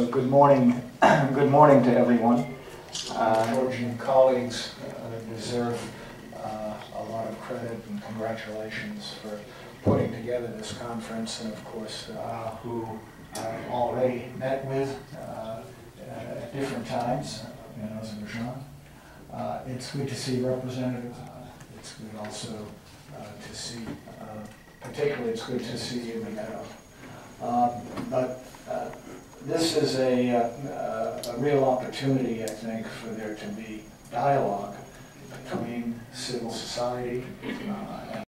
good morning. Good morning to everyone. Georgian colleagues deserve a lot of credit and congratulations for putting together this conference, and of course who I've already met with at different times in Azerbaijan. It's good to see representatives. It's good also to see, particularly it's good to see you, Miguel. But this is a real opportunity, I think, for there to be dialogue between civil society and